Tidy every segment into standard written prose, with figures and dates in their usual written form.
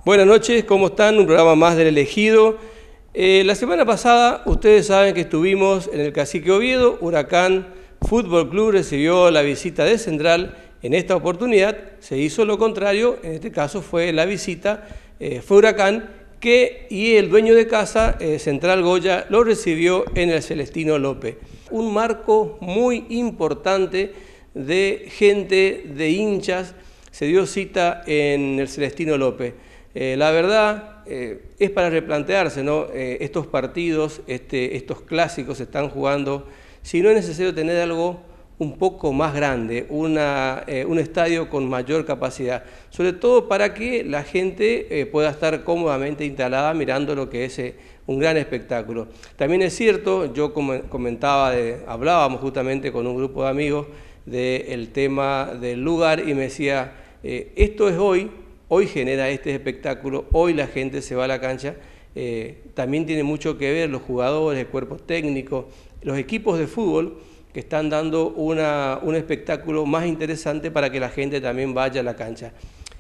Buenas noches, ¿cómo están? Un programa más del Elegido. La semana pasada ustedes saben que estuvimos en el Cacique Oviedo. Huracán Fútbol Club recibió la visita de Central. En esta oportunidad se hizo lo contrario, en este caso fue la visita, fue Huracán, y el dueño de casa, Central Goya, lo recibió en el Celestino López. Un marco muy importante de gente, de hinchas, se dio cita en el Celestino López. La verdad es para replantearse, ¿no? Estos partidos, estos clásicos se están jugando, si no es necesario tener algo un poco más grande, un estadio con mayor capacidad, sobre todo para que la gente pueda estar cómodamente instalada mirando lo que es un gran espectáculo. También es cierto, yo hablábamos justamente con un grupo de amigos del tema del lugar y me decía, esto es hoy genera este espectáculo, hoy la gente se va a la cancha, también tiene mucho que ver los jugadores, el cuerpo técnico, los equipos de fútbol que están dando un espectáculo más interesante para que la gente también vaya a la cancha.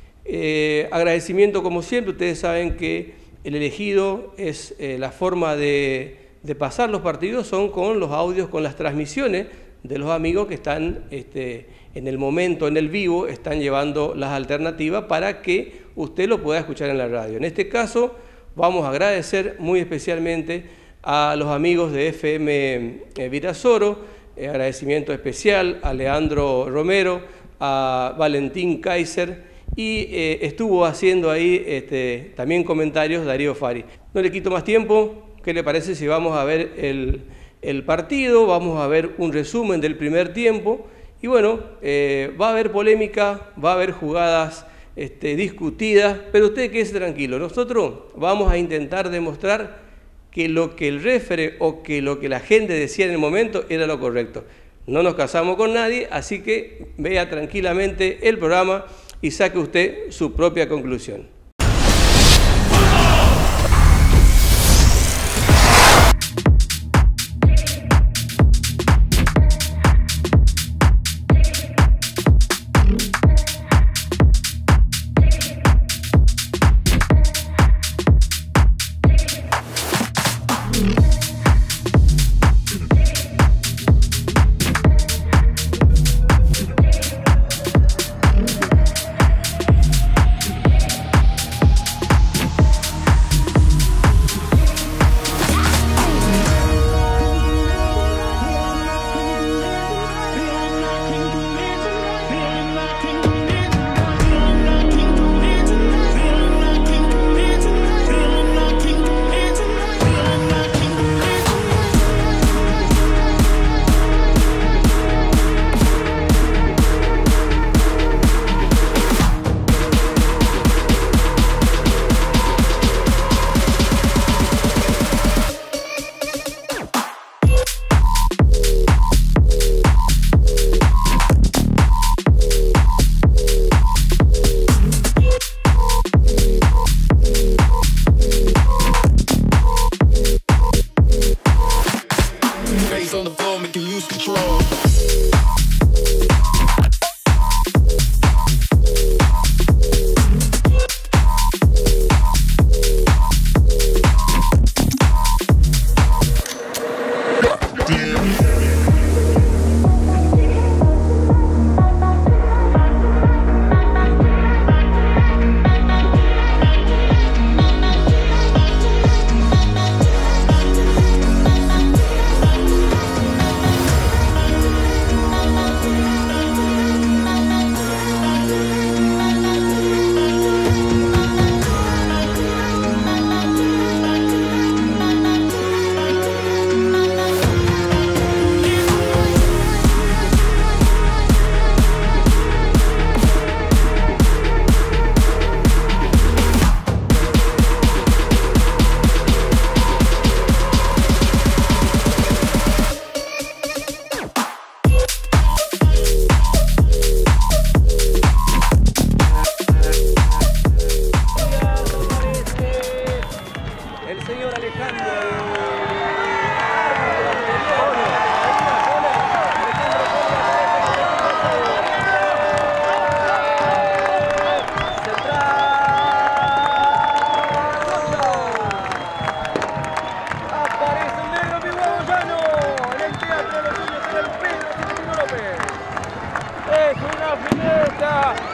Agradecimiento como siempre, ustedes saben que el Elegido es la forma de pasar los partidos, son con los audios, con las transmisiones de los amigos que están en el momento, en el vivo, están llevando las alternativas para que usted lo pueda escuchar en la radio. En este caso vamos a agradecer muy especialmente a los amigos de FM Virasoro, agradecimiento especial a Leandro Romero, a Valentín Kaiser y estuvo haciendo ahí también comentarios Darío Fari. No le quito más tiempo, ¿qué le parece si vamos a ver el partido? Vamos a ver un resumen del primer tiempo y bueno, va a haber polémica, va a haber jugadas discutidas, pero usted quédese tranquilo, nosotros vamos a intentar demostrar que lo que el referee o que lo que la gente decía en el momento era lo correcto. No nos casamos con nadie, así que vea tranquilamente el programa y saque usted su propia conclusión.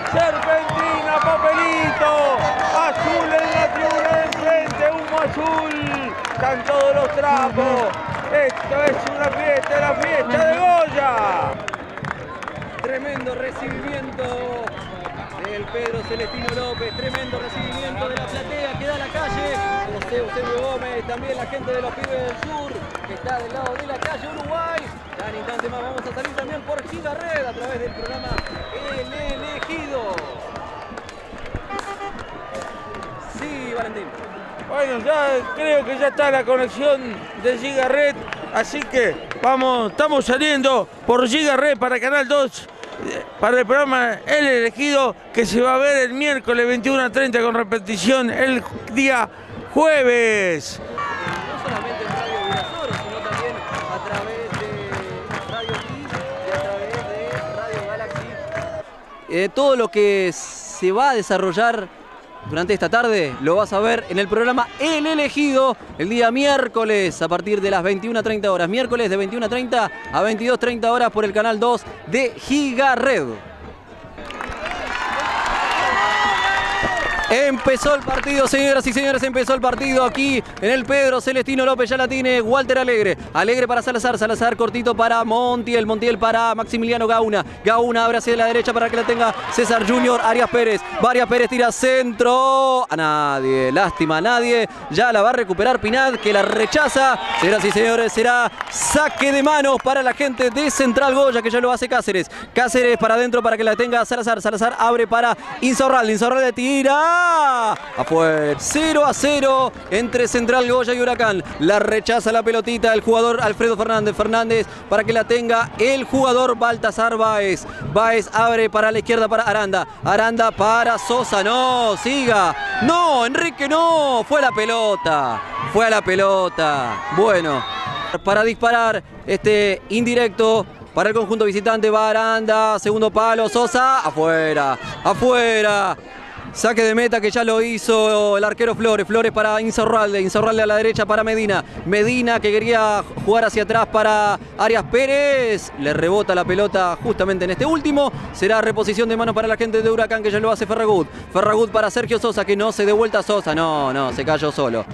Serpentina, papelito, azul en la tribuna de enfrente, humo azul, están todos los trapos. Esto es una fiesta, la fiesta de Goya. Tremendo recibimiento del Pedro Celestino López, tremendo recibimiento de la platea que da a la calle. José Eusebio Gómez, también la gente de los Pibes del Sur, que está del lado de la calle Uruguay. Ya en instante más vamos a salir también por Giga Red a través del programa El Elegido. Sí, Valentín. Bueno, ya creo que ya está la conexión de Giga Red, así que vamos, estamos saliendo por Giga Red para Canal 2, para el programa El Elegido, que se va a ver el miércoles 21:30 con repetición el día jueves. No solamente en Radio Virasoro, sino también a través de Radio Kiss y a través de Radio Galaxy. Todo lo que se va a desarrollar durante esta tarde lo vas a ver en el programa El Elegido el día miércoles a partir de las 21:30 horas. Miércoles de 21:30 a 22:30 horas por el canal 2 de Giga Red. Empezó el partido, señoras y señores, empezó el partido aquí en el Pedro Celestino López, ya la tiene Walter Alegre, Alegre para Salazar, Salazar cortito para Montiel, Montiel para Maximiliano Gauna, Gauna abre hacia la derecha para que la tenga César Junior, Arias Pérez, Arias Pérez tira centro, a nadie, lástima, a nadie, ya la va a recuperar Pinad que la rechaza, señoras y señores, será saque de manos para la gente de Central Goya que ya lo hace Cáceres, Cáceres para adentro para que la tenga Salazar, Salazar abre para Insaurralde, Insaurralde tira, afuera, 0-0 entre Central Goya y Huracán. La rechaza la pelotita el jugador Alfredo Fernández. Fernández para que la tenga el jugador Baltasar Báez. Báez abre para la izquierda para Aranda. Aranda para Sosa. No, siga. No, Enrique no. Fue a la pelota. Fue a la pelota. Bueno, para disparar este indirecto. Para el conjunto visitante va Aranda. Segundo palo. Sosa. Afuera. Afuera. Saque de meta que ya lo hizo el arquero Flores. Flores para Insaurralde. Insaurralde a la derecha para Medina. Medina que quería jugar hacia atrás para Arias Pérez. Le rebota la pelota justamente en este último. Será reposición de mano para la gente de Huracán que ya lo hace Ferragut. Ferragut para Sergio Sosa que no se dé vuelta a Sosa. No, se cayó solo.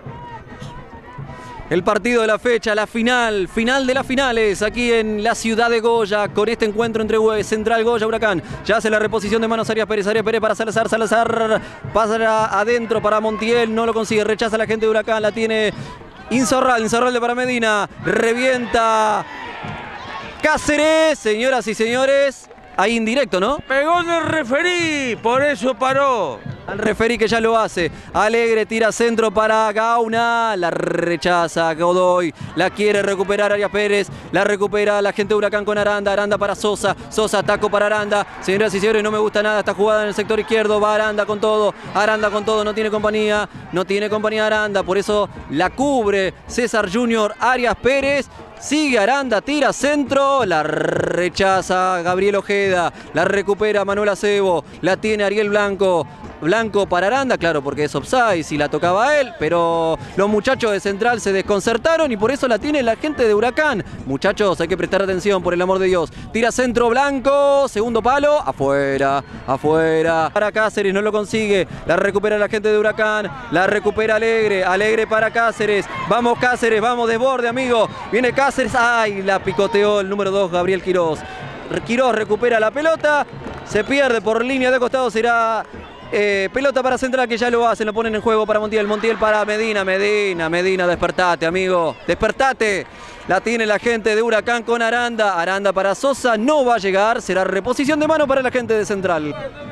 El partido de la fecha, la final de las finales, aquí en la ciudad de Goya, con este encuentro entre Central Goya y Huracán. Ya hace la reposición de manos Arias Pérez para Salazar, Salazar pasa adentro para Montiel, no lo consigue, rechaza la gente de Huracán, la tiene Insaurralde, Insaurralde para Medina, revienta Cáceres, señoras y señores. Ahí indirecto, ¿no? Pegó en el referí, por eso paró. Al referí que ya lo hace. Alegre tira centro para Gauna. La rechaza Godoy. La quiere recuperar Arias Pérez. La recupera la gente de Huracán con Aranda. Aranda para Sosa. Sosa taco para Aranda. Señoras y señores, no me gusta nada esta jugada en el sector izquierdo. Va Aranda con todo. Aranda con todo. No tiene compañía. No tiene compañía Aranda. Por eso la cubre César Junior. Arias Pérez. Sigue Aranda, tira centro, la rechaza Gabriel Ojeda, la recupera Manuel Acebo, la tiene Ariel Blanco. Blanco para Aranda, claro, porque es offside si la tocaba a él, pero los muchachos de Central se desconcertaron y por eso la tiene la gente de Huracán. Muchachos, hay que prestar atención, por el amor de Dios. Tira centro Blanco, segundo palo, afuera, afuera. Para Cáceres, no lo consigue, la recupera la gente de Huracán, la recupera Alegre, Alegre para Cáceres. Vamos Cáceres, vamos de borde, amigo. Viene Cáceres, ay, la picoteó el número 2, Gabriel Quirós. Quirós recupera la pelota, se pierde por línea de costado, será... pelota para Central que ya lo hacen, lo ponen en juego para Montiel, Montiel para Medina, Medina, despertate amigo, despertate, la tiene la gente de Huracán con Aranda, Aranda para Sosa, no va a llegar, será reposición de mano para la gente de Central.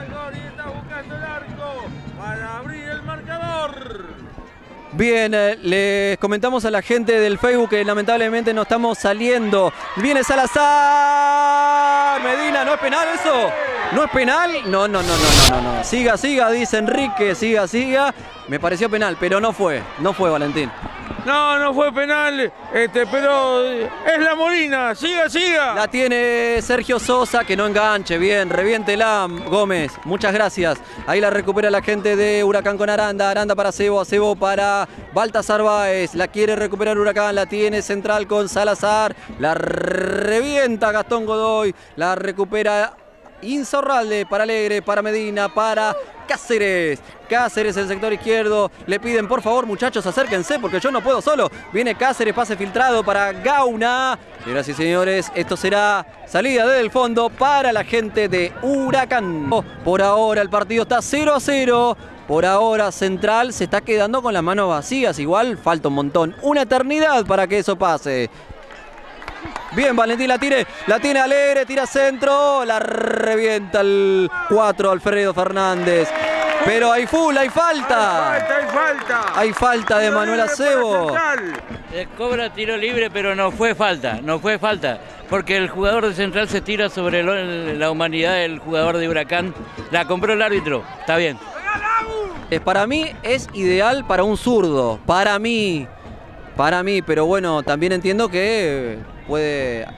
Bien, les comentamos a la gente del Facebook que lamentablemente no estamos saliendo. Viene Salazar. Medina, ¿no es penal eso? ¿No es penal? No. Siga, dice Enrique, siga. Me pareció penal, pero no fue Valentín. No fue penal, pero es la Molina, siga. La tiene Sergio Sosa, que no enganche, bien, reviéntela, Gómez, muchas gracias. Ahí la recupera la gente de Huracán con Aranda, Aranda para Acebo, Acebo para Baltasar Báez, la quiere recuperar Huracán, la tiene Central con Salazar, la revienta Gastón Godoy, la recupera Insaurralde, para Alegre, para Medina, para Cáceres. Cáceres en el sector izquierdo. Le piden, por favor, muchachos, acérquense porque yo no puedo solo. Viene Cáceres, pase filtrado para Gauna. Señoras y señores, esto será salida desde el fondo para la gente de Huracán. Por ahora el partido está 0-0. Por ahora Central se está quedando con las manos vacías. Igual falta un montón. Una eternidad para que eso pase. Bien, Valentín la tiene Alegre, tira centro, la revienta el 4 Alfredo Fernández. Pero hay full, hay falta. Hay falta de Manuel Acebo. Cobra tiro libre, pero no fue falta, porque el jugador de Central se tira sobre la humanidad del jugador de Huracán. La compró el árbitro, está bien. Para mí es ideal para un zurdo, para mí, pero bueno, también entiendo que puede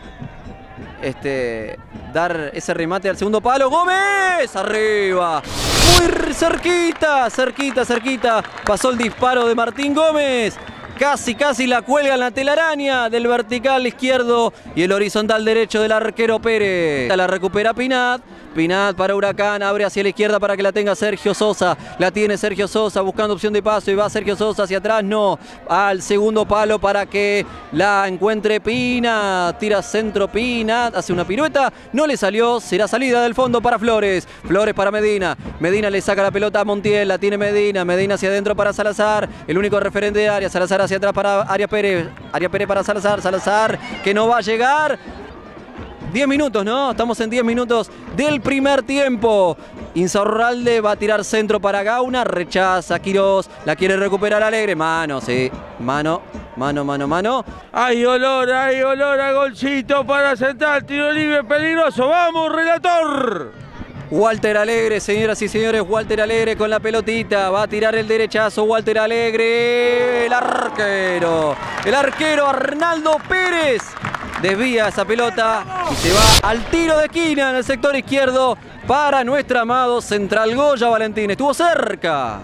dar ese remate al segundo palo. ¡Gómez! ¡Arriba! Muy cerquita. Pasó el disparo de Martín Gómez. Casi la cuelga en la telaraña del vertical izquierdo y el horizontal derecho del arquero Pérez. La recupera Pinat. Pinat para Huracán, abre hacia la izquierda para que la tenga Sergio Sosa. La tiene Sergio Sosa buscando opción de paso y va Sergio Sosa hacia atrás. No, al segundo palo para que la encuentre Pinat. Tira centro Pinat, hace una pirueta. No le salió, será salida del fondo para Flores. Flores para Medina. Medina le saca la pelota a Montiel, la tiene Medina. Medina hacia adentro para Salazar. El único referente de área. Salazar hacia atrás para Arias Pérez. Arias Pérez para Salazar. Salazar que no va a llegar. 10 minutos, ¿no? Estamos en 10 minutos del primer tiempo. Insaurralde va a tirar centro para Gauna. Rechaza Quirós. La quiere recuperar Alegre. Mano, sí. Mano. Hay olor a golcito para Central. Tiro libre peligroso. ¡Vamos, relator! Walter Alegre, señoras y señores, Walter Alegre con la pelotita, va a tirar el derechazo, Walter Alegre, el arquero Arnaldo Pérez, desvía esa pelota y se va al tiro de esquina en el sector izquierdo para nuestro amado Central. Goya Valentín, estuvo cerca,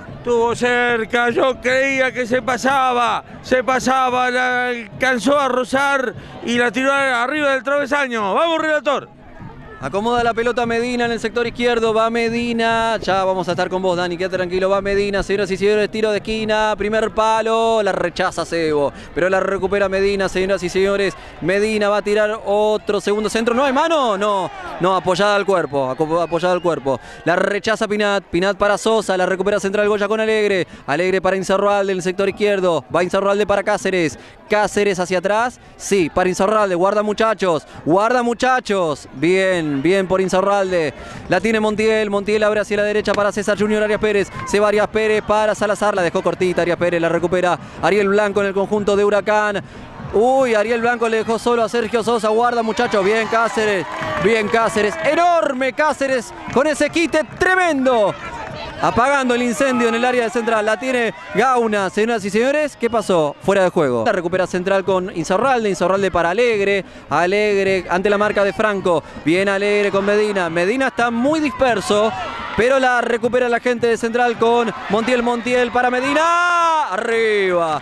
yo creía que se pasaba, la alcanzó a rozar y la tiró arriba del travesaño. ¡Vamos, relator! Acomoda la pelota Medina en el sector izquierdo, va Medina, ya vamos a estar con vos Dani, quédate tranquilo, va Medina, señoras y señores, tiro de esquina, primer palo, la rechaza Cebo, pero la recupera Medina, señoras y señores, Medina va a tirar otro segundo centro, ¿no hay mano? No, apoyada al cuerpo, la rechaza Pinat para Sosa, la recupera Central Goya con Alegre para Insaurralde en el sector izquierdo, va Insaurralde para Cáceres hacia atrás, sí, para Insaurralde, guarda muchachos, bien por Insaurralde, la tiene Montiel abre hacia la derecha para César Junior Arias Pérez, se va Arias Pérez para Salazar, la dejó cortita Arias Pérez, la recupera Ariel Blanco en el conjunto de Huracán. Uy, Ariel Blanco le dejó solo a Sergio Sosa, guarda muchachos, bien Cáceres, enorme Cáceres con ese quite tremendo. Apagando el incendio en el área de Central. La tiene Gauna, señoras y señores. ¿Qué pasó? Fuera de juego. La recupera Central con Insaurralde para Alegre ante la marca de Franco. Bien Alegre con Medina está muy disperso, pero la recupera la gente de Central con Montiel para Medina. Arriba.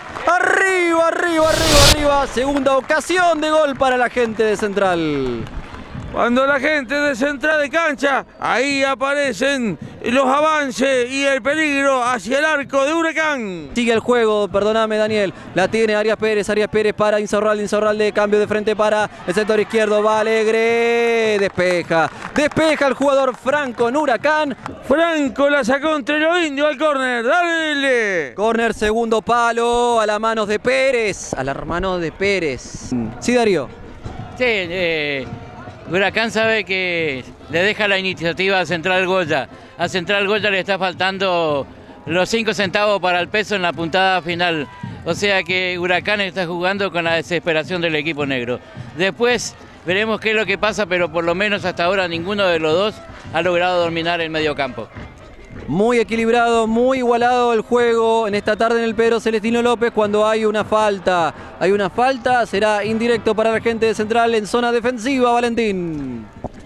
Segunda ocasión de gol para la gente de Central. Cuando la gente de Central de cancha, ahí aparecen los avances y el peligro hacia el arco de Huracán. Sigue el juego, perdóname Daniel, la tiene Arias Pérez para Insaurralde, cambio de frente para el sector izquierdo, va Alegre, despeja el jugador Franco en Huracán. Franco la sacó entre los indios al córner, dale. Córner, segundo palo, a las manos de Pérez, Sí, Darío. Sí, Huracán sabe que le deja la iniciativa a Central Goya. A Central Goya le está faltando los 5 centavos para el peso en la puntada final. O sea que Huracán está jugando con la desesperación del equipo negro. Después veremos qué es lo que pasa, pero por lo menos hasta ahora ninguno de los dos ha logrado dominar el mediocampo. Muy equilibrado, muy igualado el juego en esta tarde en el Pedro Celestino López. Cuando hay una falta, será indirecto para la gente de Central en zona defensiva, Valentín.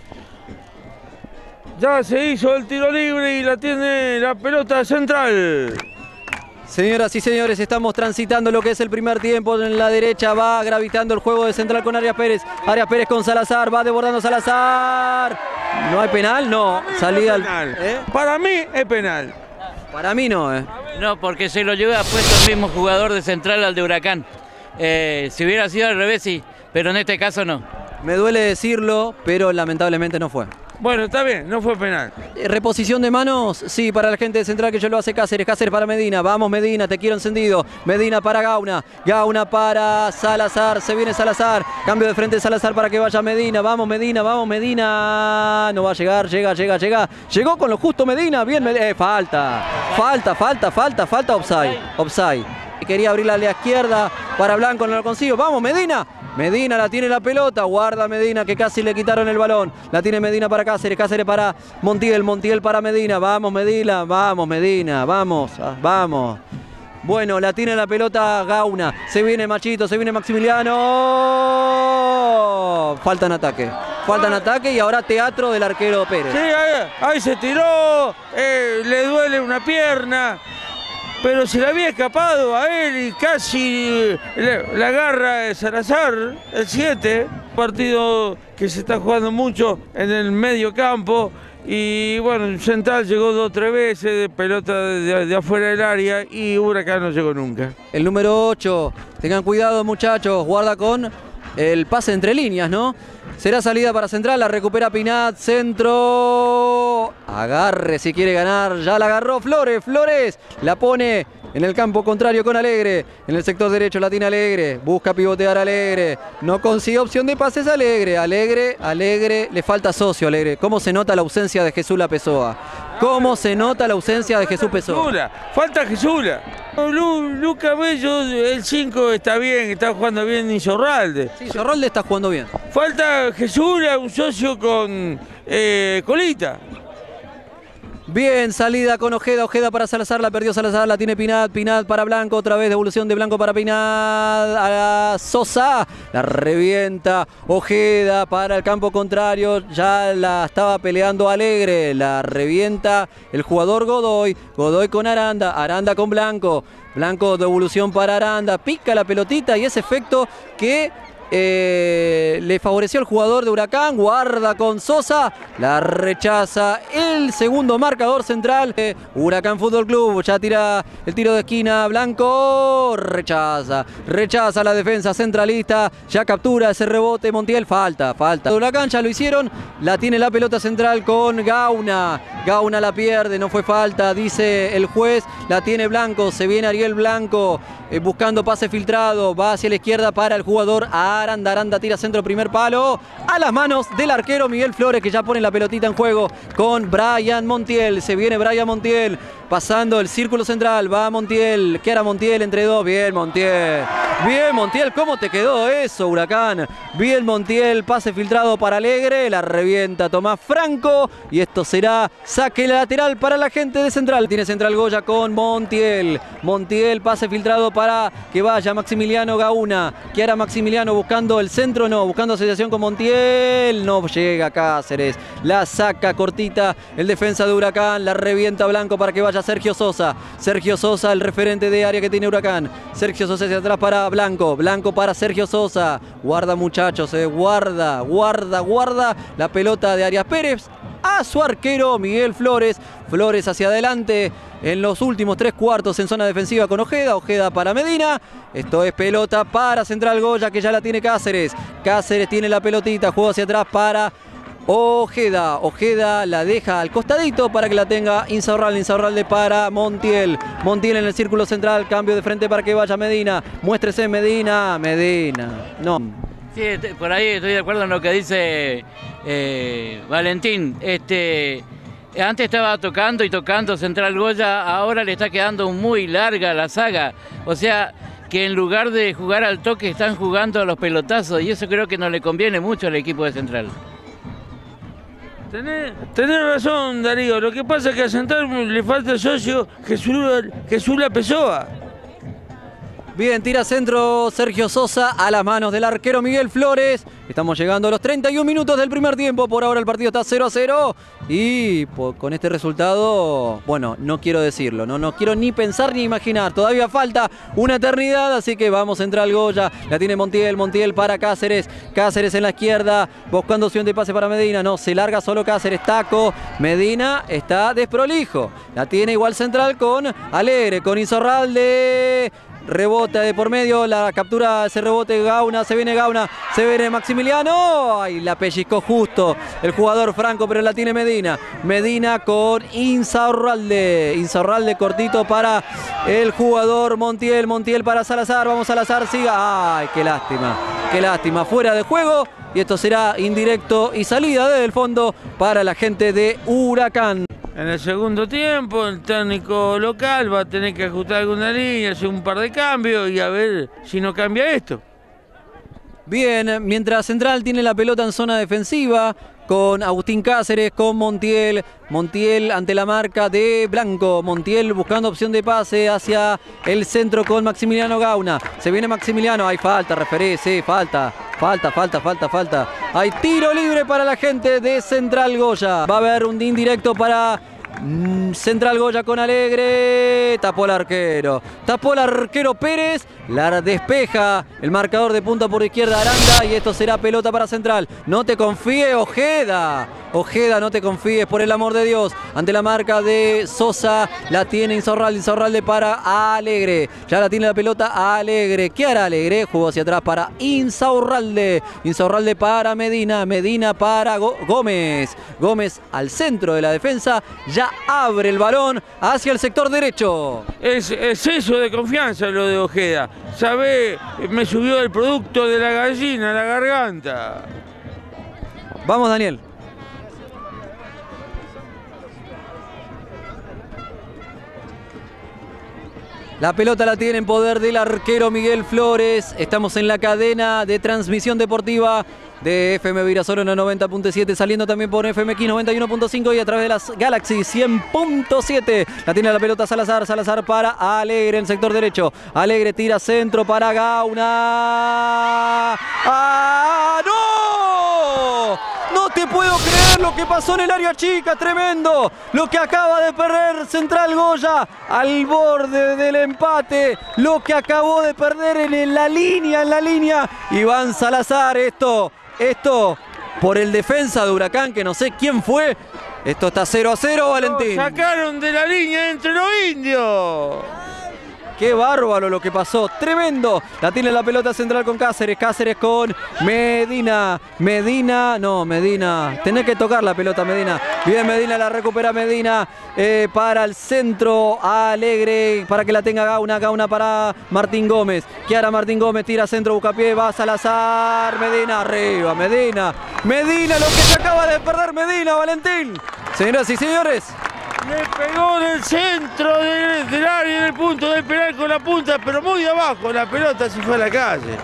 Ya se hizo el tiro libre y la tiene la pelota Central. Señoras y señores, estamos transitando lo que es el primer tiempo. En la derecha va gravitando el juego de Central con Arias Pérez con Salazar, va desbordando Salazar. ¿No hay penal? No. Salida al... Penal. Para mí es penal. Para mí no, No, porque se lo lleva puesto el mismo jugador de Central al de Huracán. Si hubiera sido al revés, sí, pero en este caso no. Me duele decirlo, pero lamentablemente no fue. Bueno, está bien, no fue penal. Reposición de manos, sí, para la gente de Central que ya lo hace Cáceres. Cáceres para Medina, vamos Medina, te quiero encendido. Medina para Gauna, Gauna para Salazar, se viene Salazar. Cambio de frente de Salazar para que vaya Medina, vamos Medina, vamos Medina. No va a llegar, llega. Llegó con lo justo Medina, bien, falta, offside. Quería abrirla a la izquierda para Blanco, no lo consigo. Vamos Medina. Medina la tiene la pelota, guarda Medina que casi le quitaron el balón. La tiene Medina para Cáceres, Cáceres para Montiel, Montiel para Medina. Vamos Medina, vamos. Bueno, la tiene la pelota Gauna. Se viene Machito, se viene Maximiliano. Falta en ataque y ahora teatro del arquero Pérez. Sí, ahí se tiró, le duele una pierna. Pero se le había escapado a él y casi la agarra de Salazar, el 7. Partido que se está jugando mucho en el medio campo. Y bueno, Central llegó 2 o 3 veces de pelota de afuera del área y Huracán no llegó nunca. El número 8, tengan cuidado muchachos, guarda con el pase entre líneas, ¿no? Será salida para Central, la recupera Pinat, centro, agarre si quiere ganar, ya la agarró Flores, la pone en el campo contrario con Alegre, en el sector derecho la tiene Alegre, busca pivotear Alegre, no consigue opción de pases Alegre, le falta socio Alegre. ¿Cómo se nota la ausencia de Jesús Pessoa? Falta Jesula. Lucas Bello, el 5 está bien, está jugando bien Insaurralde. Sí, Insaurralde está jugando bien. Falta Jesula, un socio con Colita. Bien, salida con Ojeda para Salazar, la perdió Salazar, la tiene Pinat para Blanco, otra vez devolución de Blanco para Pinat, a Sosa, la revienta Ojeda para el campo contrario, ya la estaba peleando Alegre, la revienta el jugador Godoy con Aranda con Blanco, devolución para Aranda, pica la pelotita y ese efecto que le favoreció al jugador de Huracán, guarda con Sosa, la rechaza el segundo marcador central. Huracán Fútbol Club ya tira el tiro de esquina, Blanco rechaza la defensa centralista, ya captura ese rebote Montiel, falta. Huracán ya lo hicieron, la tiene la pelota central con Gauna la pierde, no fue falta, dice el juez, la tiene Blanco, se viene Ariel Blanco buscando pase filtrado, va hacia la izquierda para el jugador Aranda tira centro, primer palo, a las manos del arquero Miguel Flores que ya pone la pelotita en juego con Brian Montiel, se viene Brian Montiel, pasando el círculo central, va Montiel, ¿qué hará Montiel entre dos? Bien Montiel, ¿cómo te quedó eso Huracán? Bien Montiel, pase filtrado para Alegre, la revienta Tomás Franco y esto será saque lateral para la gente de Central, tiene Central Goya con Montiel, pase filtrado para que vaya Maximiliano Gauna, ¿qué hará Maximiliano? Buscando el centro, no, buscando asociación con Montiel, no llega Cáceres, la saca cortita el defensa de Huracán, la revienta Blanco para que vaya Sergio Sosa, el referente de área que tiene Huracán, Sergio Sosa hacia atrás para Blanco para Sergio Sosa, guarda muchachos, guarda la pelota de Arias Pérez a su arquero Miguel Flores hacia adelante en los últimos 3 cuartos en zona defensiva con Ojeda para Medina, esto es pelota para Central Goya que ya la tiene Cáceres tiene la pelotita, juega hacia atrás para Ojeda la deja al costadito para que la tenga Insaurralde para Montiel en el círculo central, cambio de frente para que vaya Medina, muéstrese Medina, no. Sí, por ahí estoy de acuerdo en lo que dice Valentín, antes estaba tocando Central Goya, ahora le está quedando muy larga la saga, o sea que en lugar de jugar al toque están jugando a los pelotazos y eso creo que no le conviene mucho al equipo de Central. Tenés razón Darío, lo que pasa es que a Central le falta el socio Jesús Pessoa. Bien, tira centro Sergio Sosa a las manos del arquero Miguel Flores. Estamos llegando a los 31 minutos del primer tiempo. Por ahora el partido está 0-0. Y con este resultado, bueno, no quiero decirlo. No quiero ni pensar ni imaginar. Todavía falta una eternidad, así que vamos a entrar al Goya. La tiene Montiel, Montiel para Cáceres. Cáceres en la izquierda, buscando opción de pase para Medina. No, se larga solo Cáceres, taco. Medina está desprolijo. La tiene igual central con Alegre, con Insaurralde. Rebota de por medio, la captura ese rebote Gauna, se viene Gauna, se viene Maximiliano. Ay, la pellizcó justo el jugador Franco, pero la tiene Medina. Medina con Insaurralde. Insaurralde cortito para el jugador Montiel. Montiel para Salazar. Vamos Salazar, siga. Ay, qué lástima. Qué lástima. Fuera de juego. Y esto será indirecto y salida desde el fondo para la gente de Huracán. En el segundo tiempo, el técnico local va a tener que ajustar alguna línea, hacer un par de cambios y a ver si no cambia esto. Bien, mientras Central tiene la pelota en zona defensiva, con Agustín Cáceres, con Montiel. Montiel ante la marca de Blanco. Montiel buscando opción de pase hacia el centro con Maximiliano Gauna. Se viene Maximiliano, hay falta, referee, sí, falta. Falta. Hay tiro libre para la gente de Central Goya. Va a haber un indirecto para Central Goya con Alegre. Tapó el arquero Pérez. La despeja el marcador de punta por izquierda Aranda. Y esto será pelota para Central. No te confíes, Ojeda. Ojeda, no te confíes, por el amor de Dios. Ante la marca de Sosa, la tiene Insaurralde. Insaurralde para Alegre. Ya la tiene la pelota Alegre. ¿Qué hará Alegre? Jugó hacia atrás para Insaurralde. Insaurralde para Medina. Medina para Gómez. Gómez al centro de la defensa. Ya abre el balón hacia el sector derecho. Es exceso de confianza lo de Ojeda. Sabe, me subió el producto de la gallina a la garganta. Vamos, Daniel. La pelota la tiene en poder del arquero Miguel Flores. Estamos en la cadena de transmisión deportiva de FM Virasoro en la 90.7, saliendo también por FMX 91.5 y a través de las Galaxy 100.7. La tiene la pelota Salazar. Salazar para Alegre en el sector derecho. Alegre tira centro para Gauna. ¡Ah, no! No te puedo creer lo que pasó en el área chica, tremendo. Lo que acaba de perder Central Goya al borde del empate. Lo que acabó de perder en la línea. Iván Salazar, esto por el defensa de Huracán, que no sé quién fue. Esto está 0-0, Valentín. Lo sacaron de la línea entre los indios. Qué bárbaro lo que pasó, tremendo. La tiene la pelota Central con Cáceres. Cáceres con Medina. Medina. Tenés que tocar la pelota, Medina. Bien, Medina, la recupera Medina. Para el centro, Alegre. Para que la tenga Gauna. Gauna para Martín Gómez. ¿Qué hará Martín Gómez? Tira centro, busca pie, va a Salazar. Medina, arriba, Medina. Medina, lo que se acaba de perder Medina, Valentín. Señoras y señores. Le pegó en el centro del área, en el punto del penal con la punta, pero muy abajo. La pelota se fue a la calle.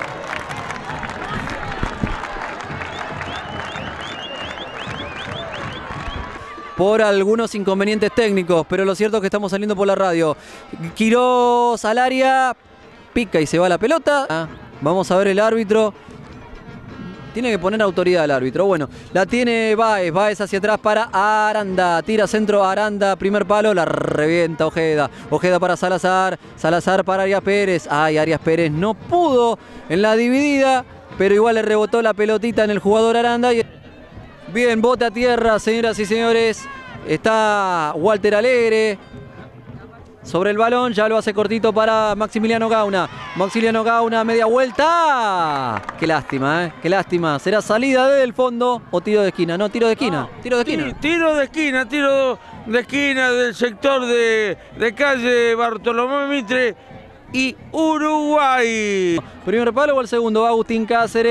Por algunos inconvenientes técnicos, pero lo cierto es que estamos saliendo por la radio. Quirós al área, pica y se va la pelota. Vamos a ver el árbitro. Tiene que poner autoridad al árbitro. Bueno, la tiene Báez. Báez hacia atrás para Aranda. Tira centro Aranda. Primer palo. La revienta Ojeda. Ojeda para Salazar. Salazar para Arias Pérez. Ay, Arias Pérez no pudo en la dividida. Pero igual le rebotó la pelotita en el jugador Aranda. Bien, bote a tierra, señoras y señores. Está Walter Alegre sobre el balón, ya lo hace cortito para Maximiliano Gauna. Maximiliano Gauna, media vuelta. Qué lástima, qué lástima. ¿Será salida del fondo o tiro de esquina? No, tiro de esquina. Tiro de esquina. Tiro de esquina del sector de calle Bartolomé Mitre y Uruguay. Primer palo o el segundo, Agustín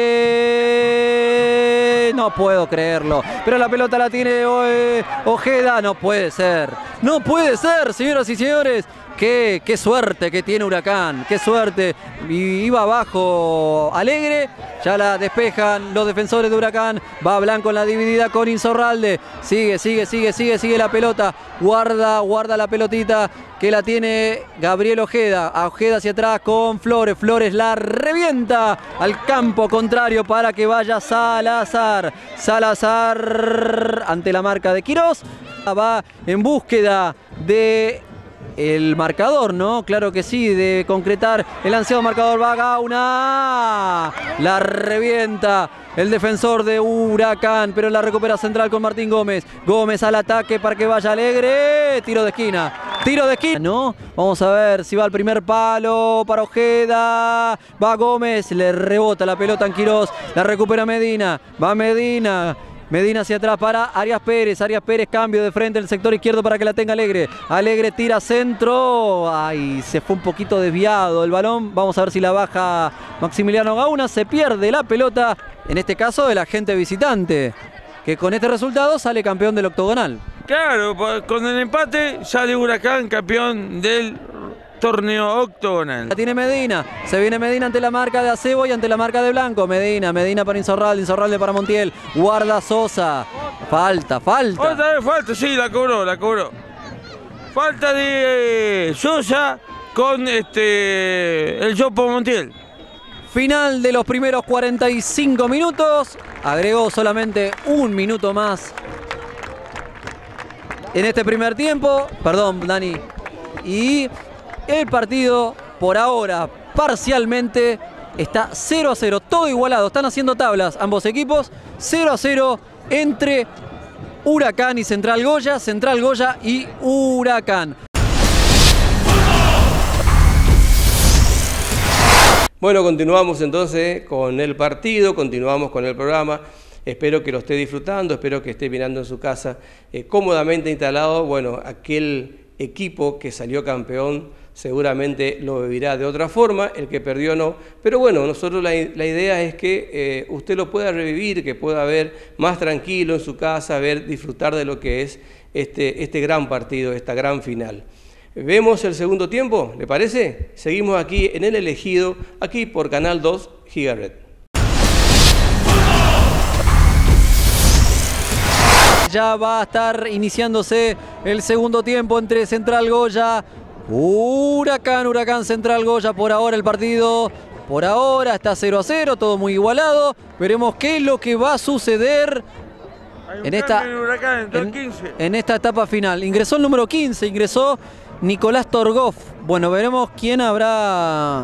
Cáceres. No puedo creerlo. Pero la pelota la tiene Ojeda. No puede ser. No puede ser, señoras y señores. qué suerte que tiene Huracán, qué suerte. Iba abajo Alegre, ya la despejan los defensores de Huracán. Va Blanco en la dividida con Insaurralde. Sigue la pelota. Guarda la pelotita que la tiene Gabriel Ojeda. Ojeda hacia atrás con Flores. Flores la revienta al campo contrario para que vaya Salazar. Salazar ante la marca de Quirós. Va en búsqueda de el marcador, ¿no? Claro que sí, de concretar el ansiado marcador. Va Gauna. La revienta el defensor de Huracán, pero la recupera Central con Martín Gómez. Gómez al ataque para que vaya Alegre. Tiro de esquina. ¿No? Vamos a ver si va al primer palo para Ojeda. Va Gómez, le rebota la pelota en Quirós. La recupera Medina. Va Medina. Medina hacia atrás para Arias Pérez. Arias Pérez, cambio de frente el sector izquierdo para que la tenga Alegre. Alegre tira centro. Ay, se fue un poquito desviado el balón. Vamos a ver si la baja Maximiliano Gauna. Se pierde la pelota. En este caso el agente visitante, que con este resultado sale campeón del octogonal. Claro, con el empate sale Huracán campeón del torneo octogonal. La tiene Medina, se viene Medina ante la marca de Acebo y ante la marca de Blanco. Medina para Insaurralde, Insaurralde para Montiel. Guarda Sosa. Falta. Otra vez falta, sí, la cobró. Falta de Sosa con el Chopo Montiel. Final de los primeros 45 minutos. Agregó solamente un minuto más en este primer tiempo. Perdón, Dani. Y el partido, por ahora, parcialmente, está 0-0. Todo igualado. Están haciendo tablas ambos equipos. 0-0 entre Huracán y Central Goya. Central Goya y Huracán. Bueno, continuamos entonces con el partido, continuamos con el programa. Espero que lo esté disfrutando, espero que esté mirando en su casa cómodamente instalado. Bueno, aquel equipo que salió campeón seguramente lo vivirá de otra forma, el que perdió no. Pero bueno, nosotros la idea es que usted lo pueda revivir, que pueda ver más tranquilo en su casa, disfrutar de lo que es este gran partido, esta gran final. ¿Vemos el segundo tiempo? ¿Le parece? Seguimos aquí en El Elegido, aquí por Canal 2 Gigaret. Ya va a estar iniciándose el segundo tiempo entre Central Goya, Huracán Central Goya. Por ahora el partido, por ahora está 0-0, todo muy igualado. Veremos qué es lo que va a suceder en esta etapa final. Ingresó el número 15, ingresó Nicolás Torgoff. Bueno, veremos quién habrá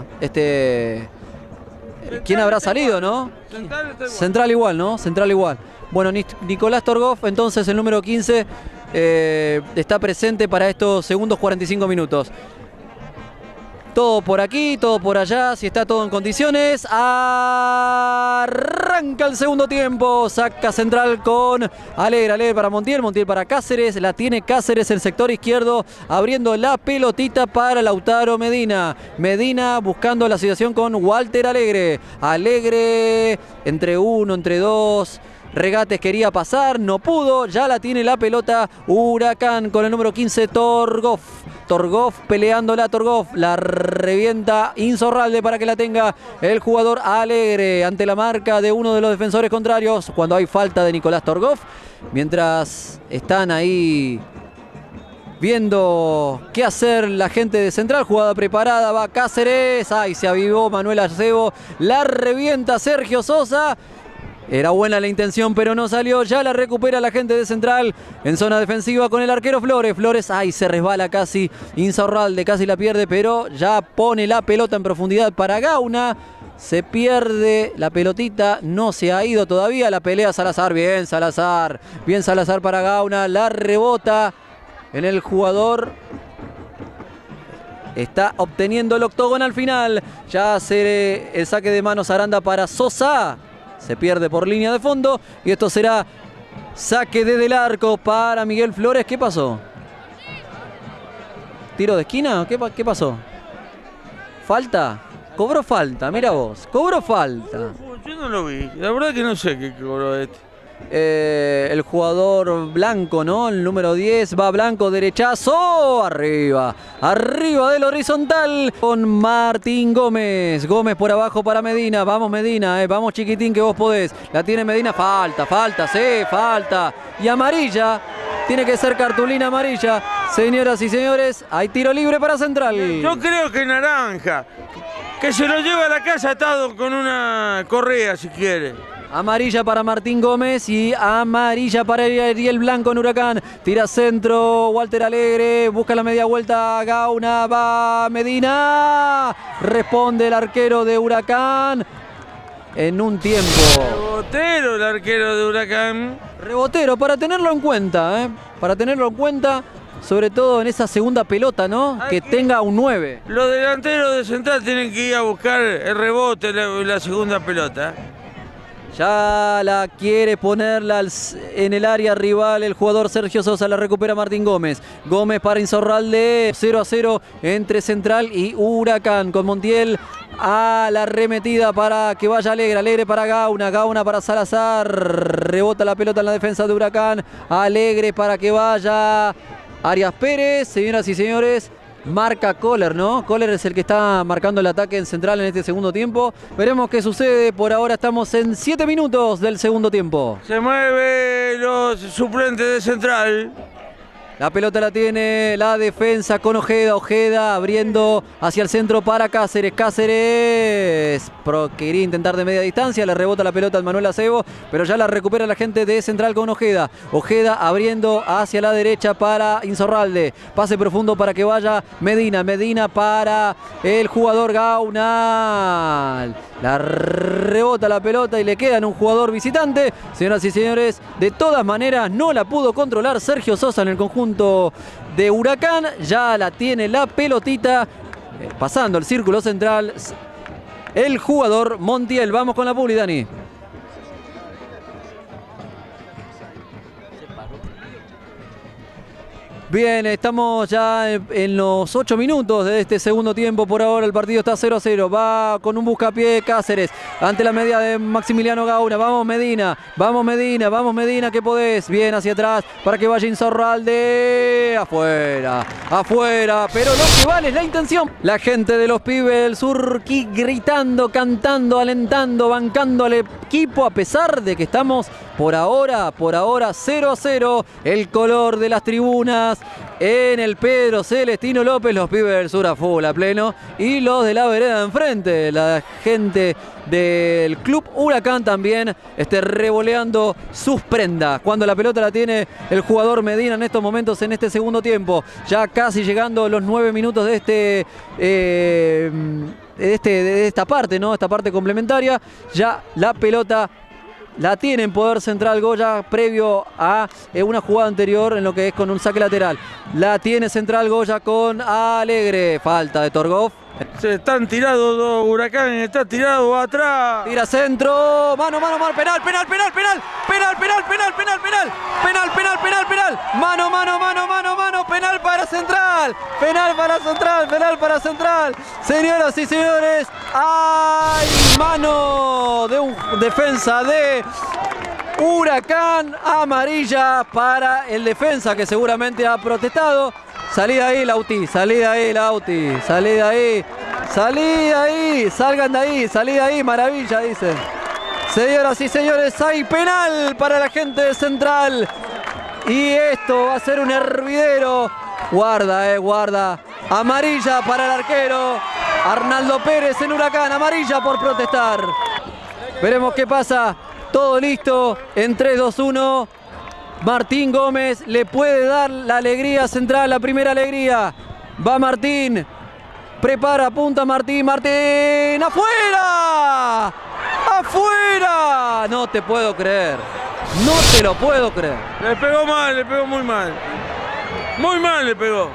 salido, ¿no? Central igual, ¿no? Central igual. Bueno, Nicolás Torgoff, entonces el número 15, está presente para estos segundos 45 minutos. Todo por aquí, todo por allá, si está todo en condiciones. Arranca el segundo tiempo. Saca Central con Alegre para Montiel, Montiel para Cáceres. La tiene Cáceres en el sector izquierdo, abriendo la pelotita para Lautaro Medina. Medina buscando la asociación con Walter Alegre. Alegre entre uno, entre dos. Regates quería pasar, no pudo. Ya la tiene la pelota Huracán con el número 15, Torgoff. Torgoff peleándola, Torgoff la revienta Insaurralde para que la tenga el jugador Alegre ante la marca de uno de los defensores contrarios cuando hay falta de Nicolás Torgoff. Mientras están ahí viendo qué hacer la gente de Central, jugada preparada, va Cáceres, ay, se avivó Manuel Acebo, la revienta Sergio Sosa. Era buena la intención, pero no salió. Ya la recupera la gente de Central en zona defensiva con el arquero Flores. Flores, ay, se resbala casi. Insaurralde casi la pierde, pero ya pone la pelota en profundidad para Gauna. Se pierde la pelotita, no se ha ido todavía. La pelea Salazar, bien Salazar. Bien Salazar para Gauna. La rebota en el jugador. Está obteniendo el octogonal final. Ya hace el saque de manos Aranda para Sosa. Se pierde por línea de fondo y esto será saque desde el arco para Miguel Flores. ¿Qué pasó? ¿Tiro de esquina? ¿Qué pasó? ¿Falta? Cobró falta, mira vos. Cobró falta. Yo no lo vi. La verdad que no sé qué cobró este. el jugador Blanco, ¿no? El número 10, va Blanco, derechazo, arriba del horizontal con Martín Gómez. Gómez por abajo para Medina, vamos Medina, vamos chiquitín que vos podés. La tiene Medina, falta. Y amarilla, tiene que ser cartulina amarilla. Señoras y señores, hay tiro libre para Central. Yo creo que naranja, que se lo lleva a la casa atado con una correa si quiere. Amarilla para Martín Gómez y amarilla para Ariel Blanco en Huracán. Tira centro, Walter Alegre, busca la media vuelta, Gauna, va Medina. Responde el arquero de Huracán en un tiempo. Rebotero el arquero de Huracán. Rebotero, para tenerlo en cuenta, para tenerlo en cuenta, sobre todo en esa segunda pelota, ¿no? Que tenga un 9. Los delanteros de Central tienen que ir a buscar el rebote en la segunda pelota. Ya la quiere ponerla en el área rival el jugador Sergio Sosa, la recupera Martín Gómez. Gómez para Insaurralde, 0-0 entre Central y Huracán. Con Montiel a la arremetida para que vaya Alegre, Alegre para Gauna, Gauna para Salazar. Rebota la pelota en la defensa de Huracán. Alegre para que vaya Arias Pérez. Señoras y señores, marca Kohler, ¿no? Kohler es el que está marcando el ataque en Central en este segundo tiempo. Veremos qué sucede. Por ahora estamos en 7 minutos del segundo tiempo. Se mueve los suplentes de Central. La pelota la tiene la defensa con Ojeda. Ojeda abriendo hacia el centro para Cáceres. Cáceres quería intentar de media distancia. Le rebota la pelota al Manuel Acebo, pero ya la recupera la gente de Central con Ojeda. Ojeda abriendo hacia la derecha para Insaurralde. Pase profundo para que vaya Medina. Medina para el jugador Gaunal. La rebota la pelota y le queda en un jugador visitante. Señoras y señores, de todas maneras no la pudo controlar Sergio Sosa en el conjunto de Huracán. Ya la tiene la pelotita, pasando el círculo central, el jugador Montiel. Vamos con la publi, Dani. Bien, estamos ya en los 8 minutos de este segundo tiempo. Por ahora el partido está 0-0. Va con un buscapié Cáceres ante la media de Maximiliano Gauna. Vamos Medina, que podés. Bien hacia atrás para que vaya Insaurralde. Afuera, pero lo que vale es la intención. La gente de los Pibes del Sur gritando, cantando, alentando, bancando al equipo, a pesar de que estamos por ahora 0-0. El color de las tribunas en el Pedro Celestino López, los Pibes del Sur a full, a pleno, y los de la vereda de enfrente, la gente del Club Huracán también revoleando sus prendas. Cuando la pelota la tiene el jugador Medina en estos momentos, en este segundo tiempo, ya casi llegando los 9 minutos de esta parte, ¿no? Esta parte complementaria, ya la pelota la tiene en poder Central Goya, previo a una jugada anterior en lo que es con un saque lateral. La tiene Central Goya con Alegre. Falta de Torgoff. Se están tirados dos Huracanes, está tirado atrás. Tira centro, mano, penal. Mano, penal para Central. Señoras y señores, hay mano de un defensa de Huracán, amarilla para el defensa que seguramente ha protestado. Salí de ahí, Lauti, salí de ahí, maravilla, dicen. Señoras y señores, hay penal para la gente de Central. Y esto va a ser un hervidero. Guarda. Amarilla para el arquero Arnaldo Pérez en Huracán, amarilla por protestar. Veremos qué pasa. Todo listo, en 3, 2, 1. Martín Gómez le puede dar la alegría a Central, la primera alegría. Va Martín, prepara, apunta Martín, ¡afuera! No te puedo creer, no te lo puedo creer. Le pegó muy mal. Muy mal le pegó.